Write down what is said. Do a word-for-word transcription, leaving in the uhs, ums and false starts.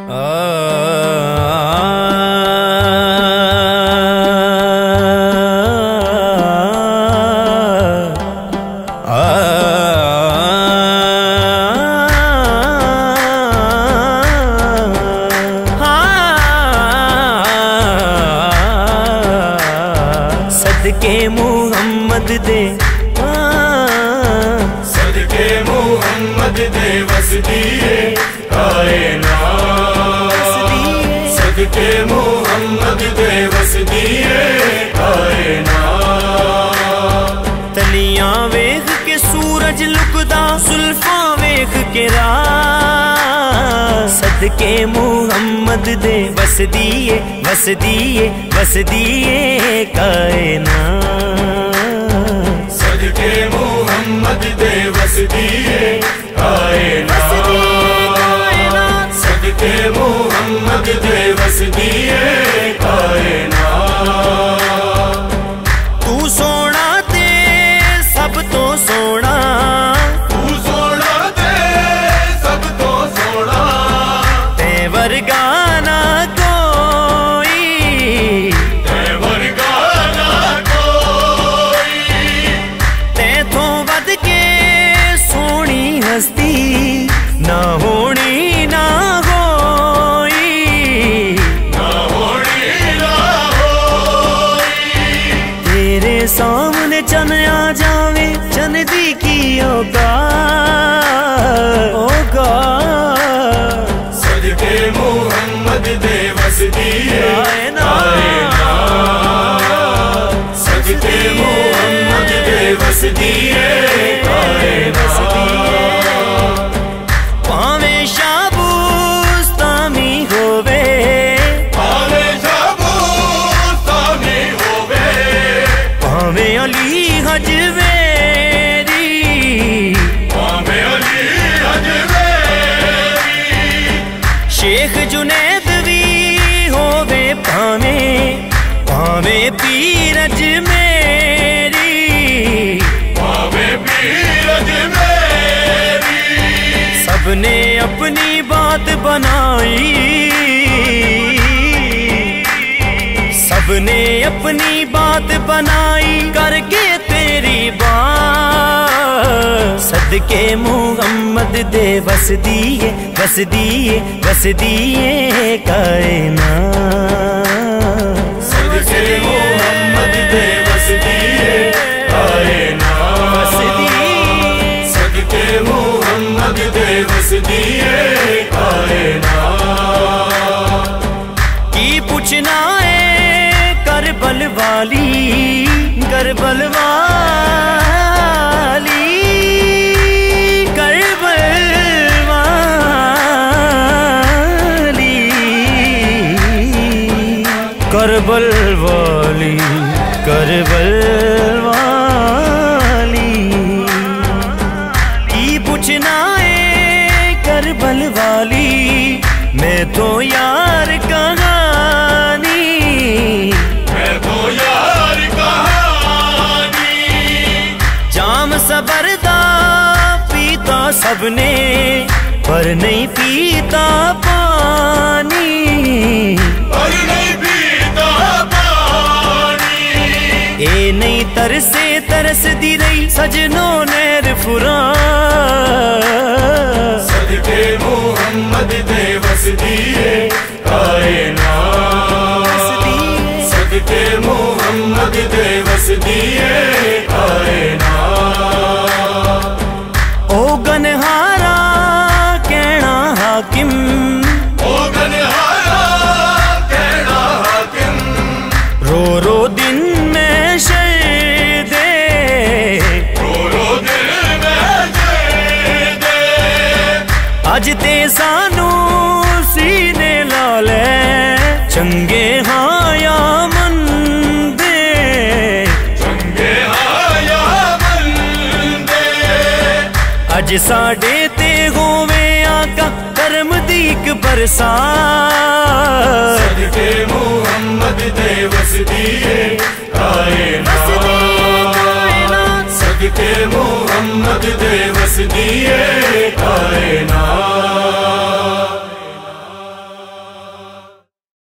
सदके मुहम्मद दे, सदके मुहम्मद दे वसदिए कायनात, सदके मुहम्मद दे वसदिए कायनात। तलियां वेख के सूरज लुकदा, जुल्फां वेख के रात, सदके मुहम्मद दे वसदिए वसदिए वसदिए कायनात, सदके मुहम्मद दे वसदिए कायनात, सदके मुहम्मद दे वसदिए कायनात। तू सोना ते सब तो सोना, तू सोना ते सब तो सोना, ते वर्गा ना कोई, ते वर्गा ना कोई, ते थों वध के सोनी हस्ती ना होनी ना होई, ना होनी ना होई। तेरे सामने चन आ जावे, चन दी की औकात औकात, सदके मुहम्मद दे वसदिए कायनात, सदके मुहम्मद दे वसदिए कायनात। पावे शाबुस्तामी होवे, पावे शाबुस्तानी होवे, पावे अली हजवेरी, पावे अली हजवेरी, शेख जुनैद भी होवे, पावे पावे पीर अजमेरी, पावे पीर अजमेरी। सबने अपनी बात बनाई, सबने अपनी बात बनाई करके तेरी बात, सदके मुहम्मद दे वसदिए वसदिए वसदिए कायनात, सदके मुहम्मद दे वसदिए कायनात, सदके मुहम्मद दे वसदिए कायनात। की पूछना है करबल वाली, करबल वाली, करबल वाली, करबल वाली, करबल वाली। की पूछना है करबल वाली, मैं तो यार कहानी, मैं तो यार कहानी, जाम सबरदा पीता सबने पर नहीं पीता पानी, और नहीं पीता पानी। ए नहीं तरसे तरस दी रही सजनों नैर फुरा, सदके मुहम्मद दे वसदिए कायनात, सदके मुहम्मद दे वसदिए कायनात। ओ गनहारा कहना हाकिम, ओ गनहारा कहना हाकिम, रो रो दिन में शहीदे, रो रो दिल में दे, अज ते सानू सीने ला ले, चंगे हाँ या मंदे, चंगे आया बंदे, अज साडे ते होवे आका करम दीक बरसात, सदके मुहम्मद दे वसदिए कायनात, सदके मुहम्मद दे वसदिए कायनात।